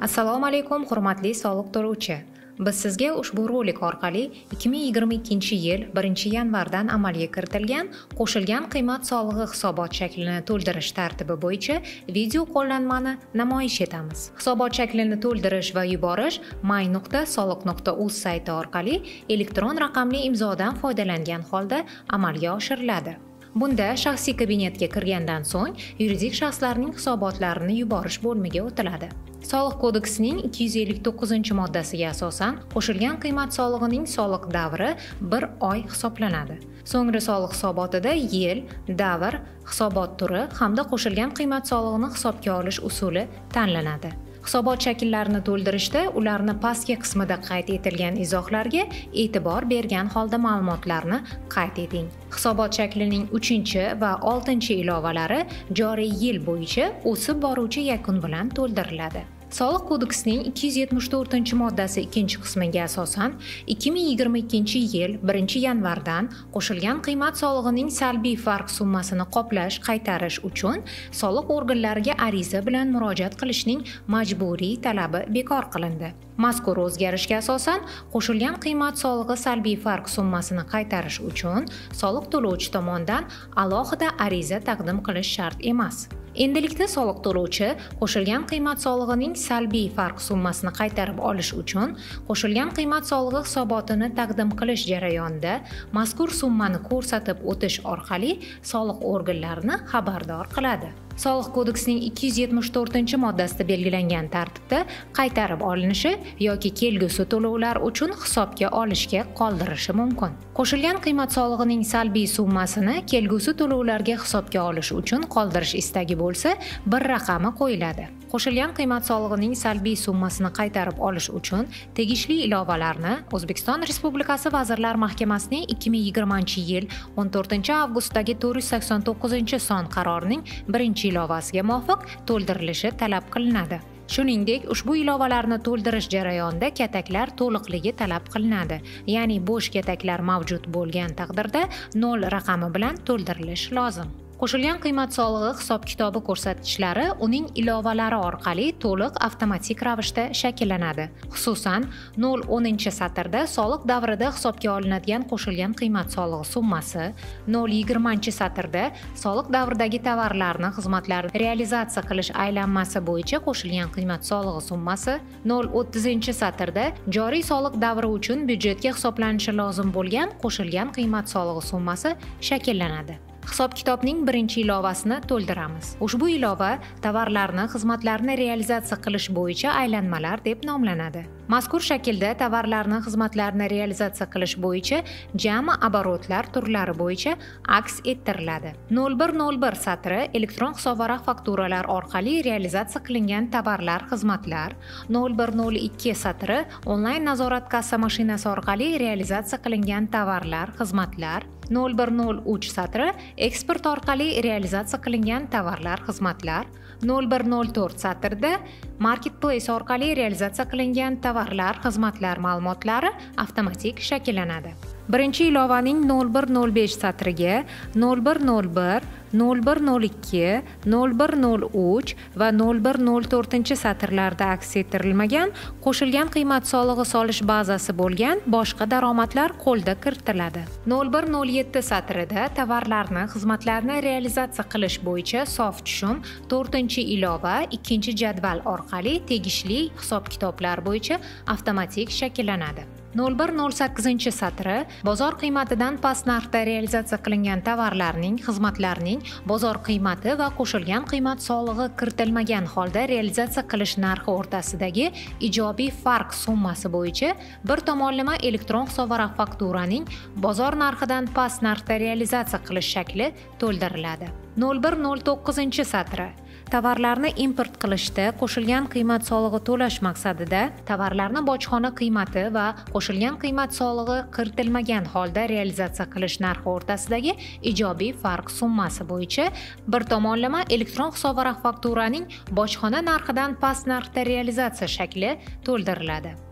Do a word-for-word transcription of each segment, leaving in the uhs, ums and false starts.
Assalomu alaykum, hurmatli soliq to'lovchi. Biz sizga ushbu rolik orqali ikki ming yigirma ikkinchi yil birinchi yanvardan amalga kiritilgan qo'shilgan qiymat solig'i hisobot shaklini to'ldirish tartibi bo'yicha video qo'llanmani namoyish etamiz. Hisobot shaklini to'ldirish va yuborish may nuqta soliq nuqta uz sayti orqali elektron raqamli imzodan foydalangan holda amalga oshiriladi. Bunda shaxsiy kabinetga kirgandan so'ng yuridik shaxslarning hisobotlarini yuborish bo'limiga o'tiladi. Soliq kodeksining ikki yuz ellik to'qqizinchi moddasiga asosan qo'shilgan qiymat solig'ining soliq davri bir oy hisoblanadi. So'ngra soliq hisobotida yil, davr, hisobot turi hamda qo'shilgan qiymat solig'ini hisobga olish usuli tanlanadi. Hisobot shakllarini to'ldirishda ularni pastki qismida qayd etilgan izohlarga e'tibor bergan holda ma'lumotlarni qayd eting. Hisobot shaklining uchinchi va oltinchi ilovalari joriy yil bo'yicha o'sib boruvchi yakun bilan to'ldiriladi. Soliq kodeksining ikki yuz yetmish to'rtinchi moddasi ikkinchi qismiga asosan ikki ming yigirma ikkinchi yil birinchi yanvardan qo'shilgan qiymat solig'ining salbiy farq summasini qoplash, qaytarish uchun soliq organlariga ariza bilan murojaat qilishning majburiy talabi bekor qilindi. Mazkur o'zgarishga asosan qo'shilgan qiymat solig'i salbiy farq summasini qaytarish uchun soliq to'lovchi tomonidan alohida ariza taqdim qilish shart emas. Endilikda soliq to'lovchi qo'shilgan qiymat solig'ining salbiy farq summasini qaytarib olish uchun qo'shilgan qiymat solig'i hisobotini taqdim qilish jarayonida mazkur summani ko'rsatib o'tish orqali soliq organlarini xabardor qiladi. Soliq kodeksining ikki yuz yetmish to'rtinchi moddasida belgilangan tartibda qaytarib olinishi yoki kelgusi to'lovlar uchun hisobga olishga qoldirishi mumkin. Qo'shilgan qiymat solig'ining salbiy summasini kelgusi to'lovlarga hisobga olish uchun qoldirish istagi bo'lsa, bir raqami qo'yiladi. Qo'shilgan qiymat solig'ining salbiy summasini qaytarib olish uchun tegishli ilovalarni O'zbekiston Respublikasi Vazirlar Mahkamasining ikki ming yigirmanchi yil o'n to'rtinchi avgustdagi to'rt yuz sakson to'qqizinchi son qarorining birinchi ilovasiga muvofiq to'ldirilishi talab qilinadi. Shuningdek, ushbu ilovalarni to'ldirish jarayonida kataklar to'liqligi talab qilinadi. Ya'ni bo'sh kataklar mavjud bo'lgan taqdirda nol raqami bilan to'ldirilish lozim. Qo'shilgan qiymat solig'i hisob-kitobi ko'rsatkichlari uning ilovalari orqali to'liq avtomatik ravishda shakllanadi. Xususan, nol o'ninchi satrda soliq davrida hisobga olinadigan qo'shilgan qiymat solig'i summasi, nol yigirmanchi satrda soliq davridagi tovarlarni, xizmatlarni realizatsiya qilish aylanmasi bo'yicha qo'shilgan qiymat solig'i summasi, nol o'ttizinchi satrda joriy soliq davri uchun byudjetga hisoblanishi lozim bo'lgan qo'shilgan qiymat solig'i summasi shakllanadi. Hisob-kitobning birinchi ilovasini to'ldiramiz. Ushbu ilova tovarlarni, xizmatlarni realizatsiya qilish bo'yicha aylanmalar deb nomlanadi. Mazkur shaklda tovarlarni, xizmatlarni realizatsiya qilish bo'yicha jami oborotlar turlari bo'yicha aks ettiriladi. nol bir nol bir satri elektron hisobvaraq fakturalar orqali realizatsiya qilingan tovarlar, xizmatlar, nol bir nol ikki satri onlayn nazorat kassa mashinasi orqali realizatsiya qilingan tovarlar, xizmatlar, nol bir nol uch satri eksport orqali realizatsiya qilingan tovarlar, xizmatlar, nol bir nol to'rt satrda marketplace orqali realizatsiya qilingan tovarlar, xizmatlar ma'lumotlari avtomatik shakllanadi. Birinchi ilovaning nol bir nol besh satriga nol bir nol bir, nol bir nol ikki, nol bir nol uch va nol bir nol to'rt satrlarda aks ettirilmagan qo'shilgan qiymat solig'i solish bazasi bo'lgan boshqa daromadlar qo'lda kiritiladi. nol bir nol yetti satrida tovarlarni, xizmatlarni realizatsiya qilish bo'yicha sof tushum to'rtinchi ilova ikkinchi jadval orqali tegishli hisob-kitoblar bo'yicha avtomatik shakllanadi. nol bir nol sakkizinchi satri bozor qiymatidan past narxda realizatsiya qilingan tovarlarning, xizmatlarning bozor qiymati va qo'shilgan qiymat solig'i kiritilmagan holda realizatsiya qilish narxi o'rtasidagi ijobiy farq summasi bo'yicha bir tomonlama elektron hisobvaraq fakturaning bozor narxidan past narxda realizatsiya qilish shakli to'ldiriladi. nol bir nol to'qqizinchi satri tovarlarni import qilishda qo'shilgan qiymat solig'i to'lash maqsadida tovarlarni bojxona qiymati va qo'shilgan qiymat solig'i kiritilmagan holda realizatsiya qilish narxi o'rtasidagi ijobiy farq summasi bo'yicha bir tomonlama elektron hisobvaraq fakturaning bojxona narxidan past narxda realizatsiya shakli to'ldiriladi.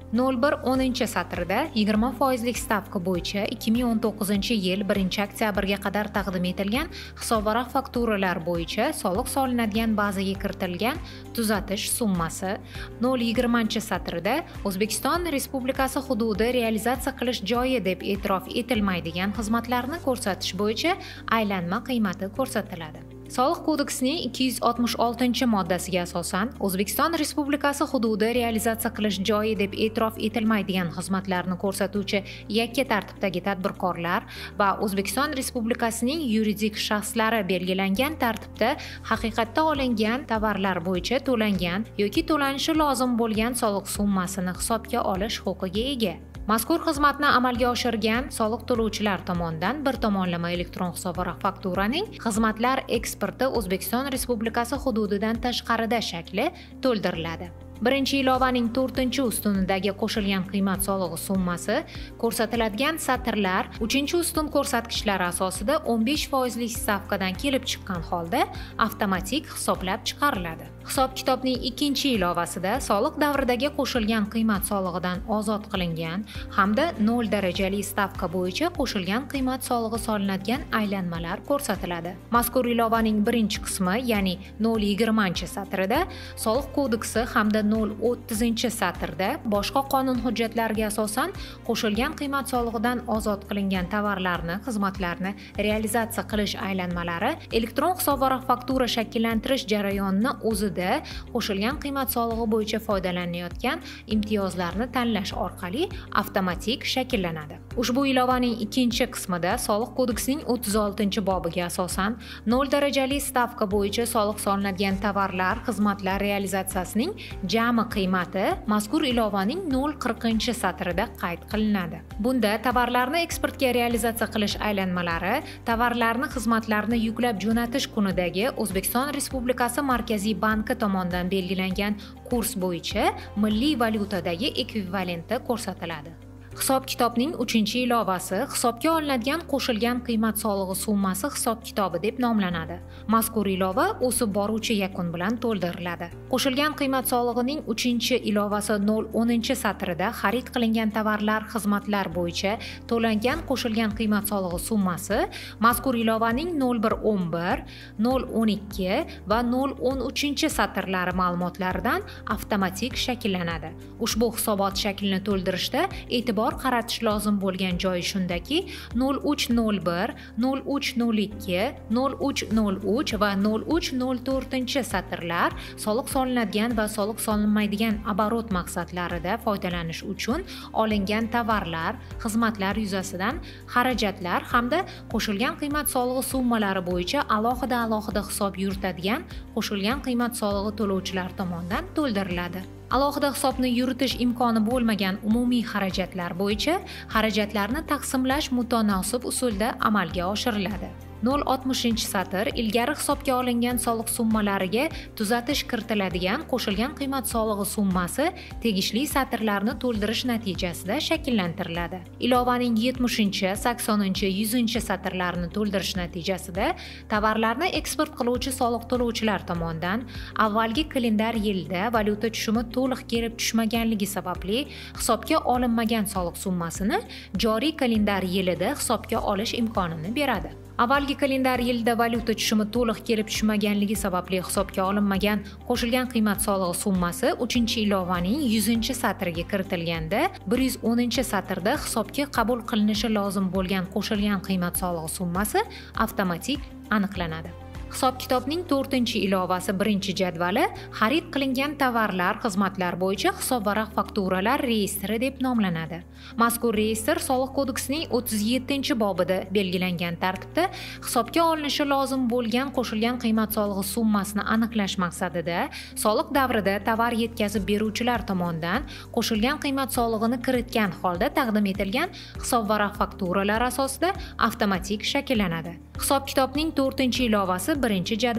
nol bir o'ninchi satrda yigirma foizlik stavka bo'yicha ikki ming o'n to'qqizinchi yil birinchi oktyabrga qadar taqdim etilgan hisobvaraq fakturalar bo'yicha soliq solinadigan bazaga kiritilgan tuzatish summasi, nol yigirmanchi satrda O'zbekiston Respublikasi hududi realizatsiya qilish joyi deb e'tirof etilmaydigan xizmatlarni ko'rsatish bo'yicha aylanma qiymati ko'rsatiladi. Soliq kodeksining ikki yuz oltmish oltinchi moddasiga asosan O'zbekiston Respublikasi hududi realizatsiya qilish joyi deb e'tirof etilmaydigan xizmatlarni ko'rsatuvchi yakka tartibdagi tadbirkorlar va O'zbekiston Respublikasining yuridik shaxslari belgilangan tartibda haqiqatda olingan tovarlar bo'yicha to'langan yoki to'lanishi lozim bo'lgan soliq summasini hisobga olish huquqiga ega. Mazkur xizmatni amalga oshirgan soliq to'lovchilar tomonidan bir tomonlama elektron hisobvaraq fakturaning xizmatlar eksporti O'zbekiston Respublikasi hududidan tashqarida shakli to'ldiriladi. Birinchi ilovaning to'rtinchi ustunidagi qo'shilgan qiymat solig'i summasi ko'rsatiladigan satrlar uchinchi ustun ko'rsatkichlari asosida o'n besh foizlik stavkadan kelib chiqqan holda avtomatik hisoblab chiqariladi. Hisob-kitobning ikkinchi ilovasida soliq davridagi qo'shilgan qiymat solig'idan ozod qilingan hamda nol darajali stavka bo'yicha qo'shilgan qiymat solig'i solinadigan aylanmalar ko'rsatiladi. Mazkur ilovaning birinchi qismi, ya'ni nol yigirmanchi satrida Soliq kodeksi hamda nol o'ttizinchi satrda boshqa qonun hujjatlariga asosan qo'shilgan qiymat solig'idan ozod qilingan tovarlarni, xizmatlarni realizatsiya qilish aylanmalari elektron hisobvaraq faktura shakllantirish jarayonini o'zida qo'shilgan qiymat solig'i bo'yicha foydalanayotgan imtiyozlarni tanlash orqali avtomatik shakllanadi. Ushbu ilovaning ikkinchi qismida Soliq kodeksining o'ttiz oltinchi bobiga asosan nol darajali stavka bo'yicha soliq solinadigan tovarlar, xizmatlar realizatsiyasining jami qiymati mazkur ilovaning nol qirqinchi satrida qayd qilinadi. Bunda tovarlarni eksportga realizatsiya qilish aylanmalari tovarlarni, xizmatlarni yuklab jo'natish kunidagi O'zbekiston Respublikasi Markaziy banki tomonidan belgilangan kurs bo'yicha milliy valyutadagi ekvivalenti ko'rsatiladi. Hisob-kitobning uchinchi ilovasi hisobga olinadigan qo'shilgan qiymat solig'i summasi hisob-kitobi deb nomlanadi. Mazkur ilova o'sib boruvchi yakun bilan to'ldiriladi. Qo'shilgan qiymat solig'ining uchinchi ilovasi nol o'ninchi satrida xarid qilingan tovarlar, xizmatlar bo'yicha to'langan qo'shilgan qiymat solig'i summasi mazkur ilovaning nol bir o'n bir, nol o'n ikki va nol o'n uchinchi satrlari ma'lumotlaridan avtomatik shakllanadi. Ushbu hisobot shaklini to'ldirishda e'tibor qaratish lozim bo'lgan joyi shundaki, nol uch nol bir, nol uch nol ikki, nol uch nol uch va nol uch nol to'rtinchi satrlar soliq solinadigan va soliq solinmaydigan oborot maqsadlarida foydalanish uchun olingan tovarlar, xizmatlar yuzasidan xarajatlar hamda qo'shilgan qiymat solig'i summalari bo'yicha alohida-alohida hisob yuritadigan qo'shilgan qiymat solig'i to'lovchilar tomonidan to'ldiriladi. Alohida hisobni yuritish imkoni bo'lmagan umumiy xarajatlar bo'yicha xarajatlarni taqsimlash mutanosib usulda amalga oshiriladi. nol oltmishinchi satr ilgari hisobga olingan soliq summalariga tuzatish kiritiladigan qo'shilgan qiymat solig'i summasi tegishli satrlarni to'ldirish natijasida shakllantiriladi. Ilovaning yetmishinchi, saksoninchi, yuzinchi satrlarini to'ldirish natijasida tovarlarni eksport qiluvchi soliq to'lovchilar tomonidan avvalgi kalendar yilda valyuta tushumi to'liq kelib tushmaganligi sababli hisobga olinmagan soliq summasini joriy kalendar yilida hisobga olish imkonini beradi. Avvalgi kalendar yilda valyuta tushumi to'liq kelib tushmaganligi sababli hisobga olinmagan qo'shilgan qiymat solig'i summasi uchinchi ilovaning yuzinchi satriga kiritilganda bir yuz o'ninchi satrda hisobga qabul qilinishi lozim bo'lgan qo'shilgan qiymat solig'i summasi avtomatik aniqlanadi. Hisob-kitobning to'rtinchi ilovasi birinchi jadvali xarid qilingan tovarlar, xizmatlar bo'yicha hisobvaraq fakturalar reyestri deb nomlanadi. Mazkur reyestr Soliq kodeksining o'ttiz yettinchi bobida belgilangan tartibda hisobga olinishi lozim bo'lgan qo'shilgan qiymat solig'i summasini aniqlash maqsadida soliq davrida tovar yetkazib beruvchilar tomonidan qo'shilgan qiymat solig'ini kiritgan holda taqdim etilgan hisobvaraq fakturalar asosida avtomatik shakllanadi. Hisob-kitobning to'rtinchi ilovasi birinchi jadvali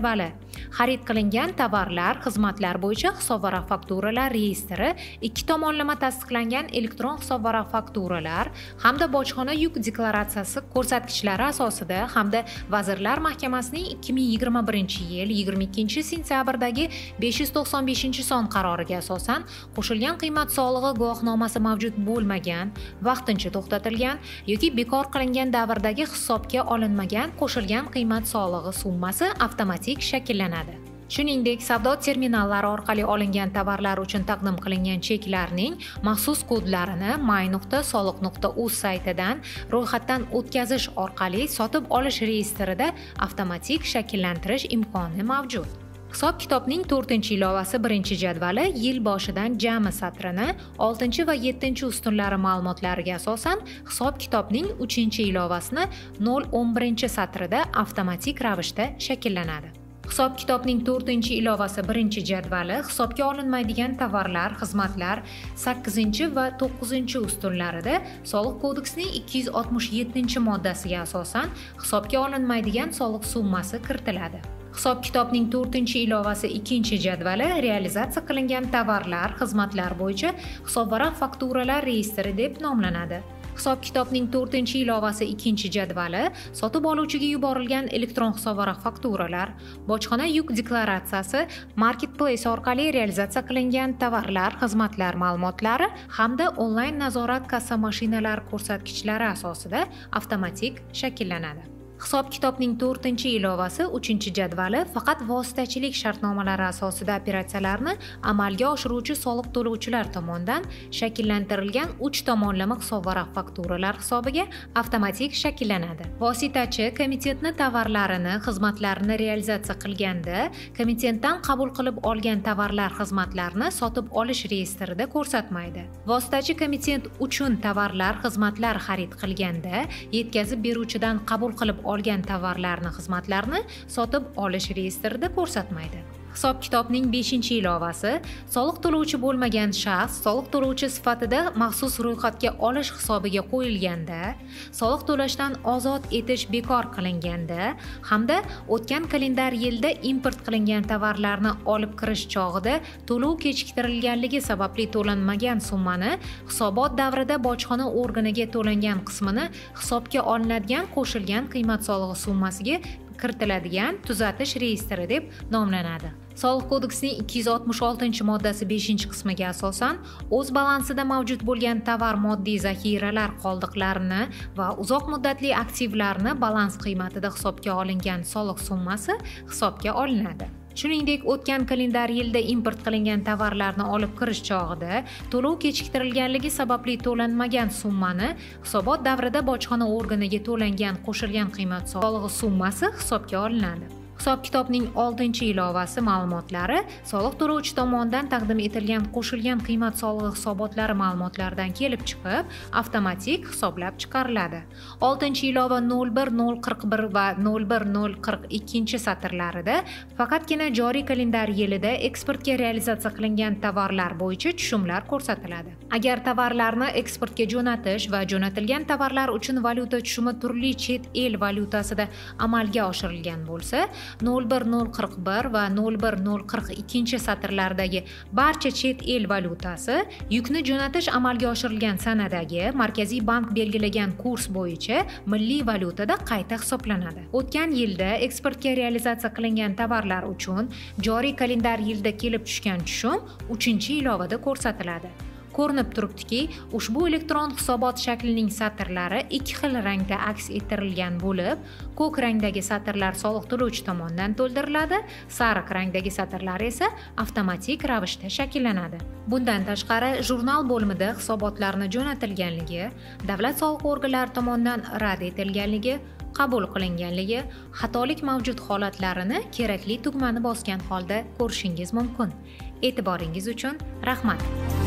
Xarid qilingan tovarlar, xizmatlar bo'yicha hisobvaraq fakturalar reyestri, ikki tomonlama tasdiqlangan elektron hisobvaraq fakturalar hamda bojxona yuk deklaratsiyasi ko'rsatkichlari asosida hamda Vazirlar Mahkamasining ikki ming yigirma birinchi yil yigirma ikkinchi sentyabrdagi besh yuz to'qson beshinchi son qaroriga asosan qo'shilgan qiymat solig'i guvohnomasi mavjud bo'lmagan, vaqtincha to'xtatilgan yoki bekor qilingan davrdagi hisobga olinmagan qo'shilgan qiymat solig'i summasi avtomatik shakllanadi. Shuningdek, savdo terminallari orqali olingan tovarlar uchun taqdim qilingan cheklarning maxsus kodlarini may nuqta soliq nuqta uz saytidan ro'yxatdan o'tkazish orqali sotib olish reyestrida avtomatik shakllantirish imkoni mavjud. Hisob-kitobning to'rtinchi ilovasi birinchi jadvali yil boshidan jami satrini, oltinchi va yettinchi ustunlari ma'lumotlariga asosan hisob-kitobning uchinchi ilovasini nol o'n birinchi satrida avtomatik ravishda shakllanadi. Hisob-kitobning to'rtinchi ilovasi birinchi jadvali hisobga olinmaydigan tovarlar, xizmatlar sakkizinchi va to'qqizinchi ustunlarida Soliq kodeksining ikki yuz oltmish yettinchi moddasiga asosan hisobga olinmaydigan soliq summasi kiritiladi. Hisob-kitobning to'rtinchi ilovasi ikkinchi jadvali realizatsiya qilingan tovarlar, xizmatlar bo'yicha hisobvaraq fakturalar reyestri deb nomlanadi. Hisob-kitobning to'rtinchi ilovasi ikkinchi jadvali sotib oluvchiga yuborilgan elektron hisobvaraq fakturalar, bojxona yuk deklaratsiyasi, marketplace orqali realizatsiya qilingan tovarlar, xizmatlar ma'lumotlari hamda onlayn nazorat kassa mashinalari ko'rsatkichlari asosida avtomatik shakllanadi. Hisob-kitobning to'rtinchi ilovasi uchinchi jadvali faqat vositachilik shartnomalari asosida operatsiyalarni amalga oshiruvchi soliq to'lovchilar tomonidan shakllantirilgan uch tomonlama hisobvaraq fakturalar hisobiga avtomatik shakllanadi. Vositachi komitetni tovarlarini, xizmatlarini realizatsiya qilganda komitetdan qabul qilib olgan tovarlar, xizmatlarni sotib olish reyestrida ko'rsatmaydi. Vositachi komitet uchun tovarlar, xizmatlar xarid qilganda yetkazib beruvchidan qabul qilib olgan tovarlarni, xizmatlarni sotib olish reyestrida ko'rsatmaydi. Hisob-kitobning beshinchi ilovasi soliq to'lovchi bo'lmagan shaxs soliq to'lovchi sifatida maxsus ro'yxatga olish hisobiga qo'yilganda, soliq to'lashdan ozod etish bekor qilinganda hamda o'tgan kalendar yilda import qilingan tovarlarni olib kirish chog'ida to'lov kechiktirilganligi sababli to'lanmagan summani hisobot davrida bojxona organiga to'langan qismini hisobga olinadigan qo'shilgan qiymat solig'i summasiga kiritiladigan tuzatish reyestri deb nomlanadi. Soliq kodeksining ikki yuz oltmish oltinchi moddasi beshinchi qismiga asosan o'z balansida mavjud bo'lgan tovar moddiy zaxiralar qoldiqlarini va uzoq muddatli aktivlarni balans qiymatida hisobga olingan soliq summasi hisobga olinadi. Shuningdek, o'tgan kalendar yilda import qilingan tovarlarni olib kirish chog'ida to'lov kechiktirilganligi sababli to'lanmagan summani hisobot davrida bojxona organiga to'langan qo'shilgan qiymat solig'i summasi hisobga olinadi. Hisob-kitobning oltinchi ilovasi ma'lumotlari soliq to'lovchi tomonidan taqdim etilgan qo'shilgan qiymat solig'i hisobotlari ma'lumotlaridan kelib chiqib, avtomatik hisoblab chiqariladi. oltinchi ilova nol bir nol qirq bir va nol bir nol qirq ikkinchi satrlarida faqatgina joriy kalendar yilida eksportga realizatsiya qilingan tovarlar bo'yicha tushumlar ko'rsatiladi. Agar tovarlarni eksportga jo'natish va jo'natilgan tovarlar uchun valyuta tushumi turli chet el valyutasida amalga oshirilgan bo'lsa, nol bir nol qirq bir va nol bir nol qirq ikkinchi satrlardagi barcha chet el valyutasi yukni jo'natish amalga oshirilgan sanadagi Markaziy bank belgilagan kurs bo'yicha milliy valyutada qayta hisoblanadi. O'tgan yilda eksportga realizatsiya qilingan tovarlar uchun joriy kalendar yilda kelib tushgan tushum uchinchi ilovada ko'rsatiladi. Ko'rinib turibdiki, ushbu elektron hisobot shaklining satrlari ikki xil rangda aks ettirilgan bo'lib, ko'k rangdagi satrlar soliq to'lovchi tomonidan to'ldiriladi, sariq rangdagi satrlar esa avtomatik ravishda shakllanadi. Bundan tashqari, jurnal bo'limida hisobotlarni jo'natilganligi, davlat soliq organlari tomonidan rad etilganligi, qabul qilinganligi, xatolik mavjud holatlarini kerakli tugmani bosgan holda ko'rishingiz mumkin. E'tiboringiz uchun rahmat.